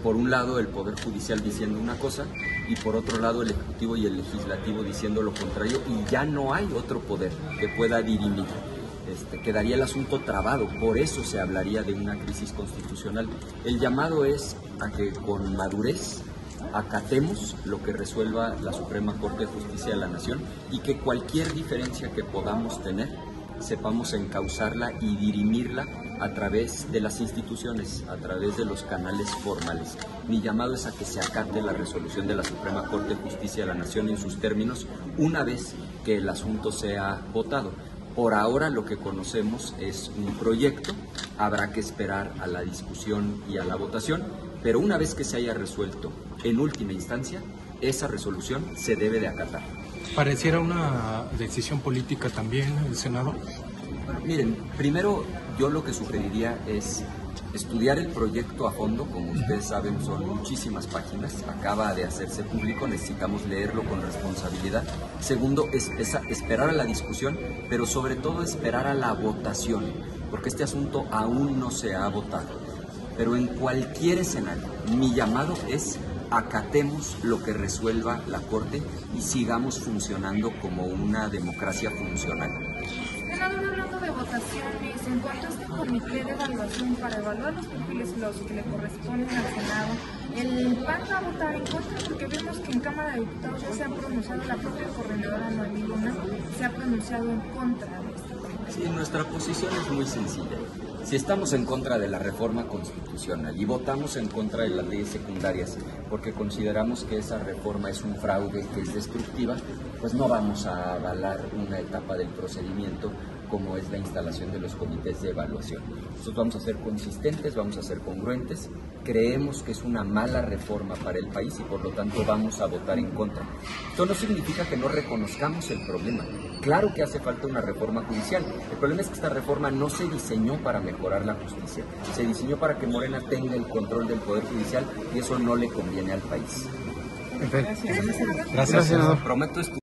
por un lado el Poder Judicial diciendo una cosa y por otro lado el Ejecutivo y el Legislativo diciendo lo contrario, y ya no hay otro poder que pueda dirimir. Quedaría el asunto trabado, por eso se hablaría de una crisis constitucional. El llamado es a que con madurez acatemos lo que resuelva la Suprema Corte de Justicia de la Nación y que cualquier diferencia que podamos tener sepamos encauzarla y dirimirla a través de las instituciones, a través de los canales formales. Mi llamado es a que se acate la resolución de la Suprema Corte de Justicia de la Nación en sus términos una vez que el asunto sea votado. Por ahora lo que conocemos es un proyecto, habrá que esperar a la discusión y a la votación, pero una vez que se haya resuelto en última instancia, esa resolución se debe de acatar. ¿Pareciera una decisión política también el Senado? Bueno, miren, primero yo lo que sugeriría es estudiar el proyecto a fondo. Como ustedes saben, son muchísimas páginas, acaba de hacerse público, necesitamos leerlo con responsabilidad. Segundo, esperar a la discusión, pero sobre todo esperar a la votación, porque este asunto aún no se ha votado. Pero en cualquier escenario, mi llamado es acatemos lo que resuelva la Corte y sigamos funcionando como una democracia funcional. Senador, hablando de votaciones, en cuanto a este comité de evaluación para evaluar los perfiles los que le corresponden al Senado, ¿el PAN va a votar en contra? Porque vemos que en Cámara de Diputados ya se han pronunciado, la propia coordinadora Noemí Luna se ha pronunciado en contra de esto. Sí, nuestra posición es muy sencilla. Si estamos en contra de la reforma constitucional y votamos en contra de las leyes secundarias porque consideramos que esa reforma es un fraude, que es destructiva, pues no vamos a avalar una etapa del procedimiento como es la instalación de los comités de evaluación. Nosotros vamos a ser consistentes, vamos a ser congruentes, creemos que es una mala reforma para el país y por lo tanto vamos a votar en contra. Esto no significa que no reconozcamos el problema. Claro que hace falta una reforma judicial. El problema es que esta reforma no se diseñó para mejorar la justicia, se diseñó para que Morena tenga el control del Poder Judicial y eso no le conviene al país. Perfecto. Gracias, senador. Prometo estudiar.